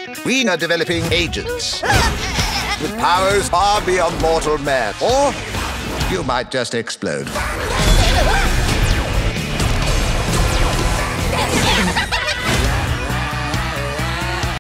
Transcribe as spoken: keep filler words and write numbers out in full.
We are developing agents with powers far beyond mortal man. Or you might just explode.